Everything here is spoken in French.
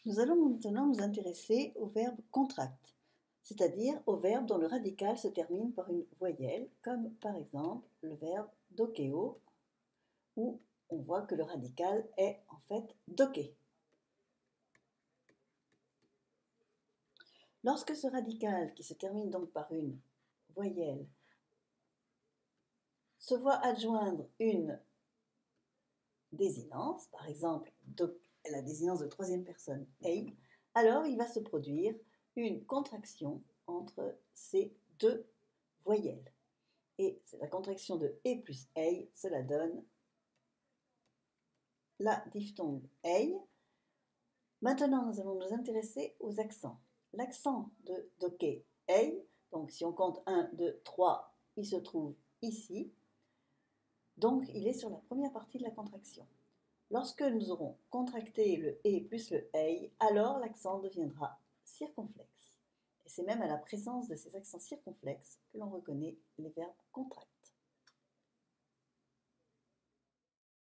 Nous allons maintenant nous intéresser au verbe contract, c'est-à-dire au verbe dont le radical se termine par une voyelle, comme par exemple le verbe dokeo, où on voit que le radical est en fait doké. Lorsque ce radical, qui se termine donc par une voyelle, se voit adjoindre une désinence, par exemple la désinence de troisième personne ei, alors il va se produire une contraction entre ces deux voyelles. Et c'est la contraction de e plus ei, cela donne la diphtongue ei. Maintenant, nous allons nous intéresser aux accents. L'accent de doké ei, donc si on compte 1, 2, 3, il se trouve ici. Donc il est sur la première partie de la contraction. Lorsque nous aurons contracté le e plus le ei, alors l'accent deviendra circonflexe. Et c'est même à la présence de ces accents circonflexes que l'on reconnaît les verbes contracts.